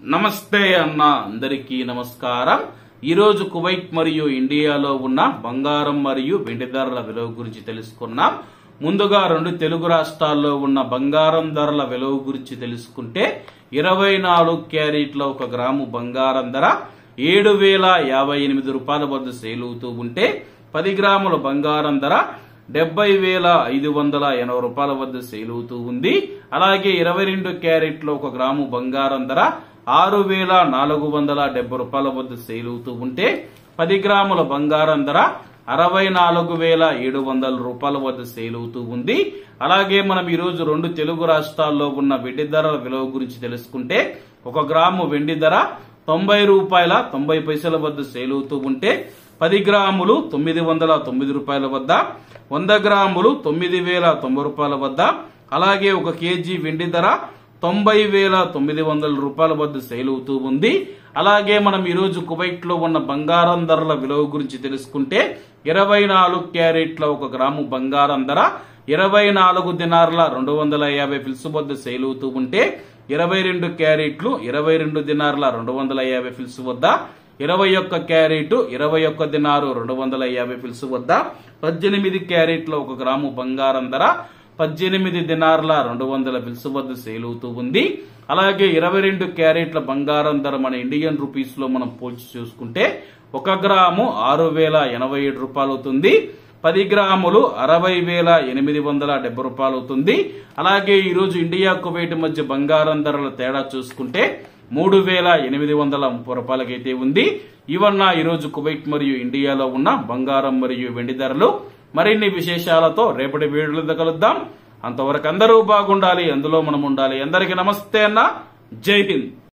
నమస్తే అన్న అందరికీ నమస్కారం। ఈ రోజు కువైట్ మరియు ఇండియాలో ఉన్న బంగారం మరియు వెండి ధరల విలువ గురించి తెలుసుకున్నాం। ముందుగా రెండు తెలుగు రాష్ట్రాల్లో ఉన్న బంగారం ధరల విలువ గురించి తెలుసుకుంటే 24 క్యారెట్ల 1 గ్రాము బంగారం ధర 7058 రూపాయల వద్ద సేల్ అవుతూ ఉంటే 10 గ్రాముల బంగారం ధర 70,580 రూపాయల వద్ద సేల్ అవుతూ ఉంది। అలాగే 22 క్యారెట్ల 1 గ్రాము బంగారం ధర 6,470 రూపాయల వద్ద సేల్ అవుతూ ఉంటే 10 గ్రాముల బంగారం ధర 64,700 రూపాయల వద్ద సేల్ అవుతూ ఉంది। అలాగే మనం ఈ రోజు రెండు తెలుగు రాష్ట్రాల్లో ఉన్న వెండి ధరల విలువ గురించి తెలుసుకుంటే 1 గ్రాము వెండి ధర 90 రూపాయల 90 పైసల వద్ద సేల్ అవుతూ ఉంటే 10 గ్రాములు 909 రూపాయల వద్ద, 100 గ్రాములు 9,090 రూపాయల వద్ద, అలాగే 1 కేజీ వెండి ధర 90,900 రూపాయల వద్ద సేల్ అవుతూ ఉంది। అలాగే మనం ఈ రోజు కువైట్ లో ఉన్న బంగారం ధరల విలువ గురించి తెలుసుకుంటే 24 క్యారెట్ల 1 గ్రాము బంగారం ధర 24 దినార్ల 250 ఫిల్స్ వద్ద సేల్ అవుతూ ఉంటే 22 క్యారెట్లు 22 దినార్ల 250 ఫిల్స్ వద్ద, 21 క్యారెట్ 21 దినారు 250 ఫిల్స్ వద్ద, 18 క్యారెట్ల 1 గ్రాము బంగారం ధర 18 దినార్ల 200 ఫిల్స్ వద్ద సేల్ అవుతూ ఉంది। అలాగే 22 క్యారెట్ల బంగారం ధర మన ఇండియన్ రూపీస్ లో మనం పోల్చి చూసుకుంటే 1 గ్రాము 6,087 రూపాయలు అవుతుంది, 10 గ్రాములు 60,870 రూపాయలు అవుతుంది। అలాగే ఈ రోజు ఇండియా కువైట్ మధ్య బంగారం ధరల తేడా చూసుకుంటే 3,830 రూపాయలకైతే ఉంది। ఇవన్న ఈ రోజు కువైట్ మరియు ఇండియాలో ఉన్న బంగారం మరియు వెండి ధరలు। మరిన్ని విశేషాలతో రేపటి వీడియోలో కలుద్దాం। అంతవరకు అందరూ బాగుండాలి, అందులో మనం ఉండాలి। అందరికీ నమస్తే అన్న, జై హింద్।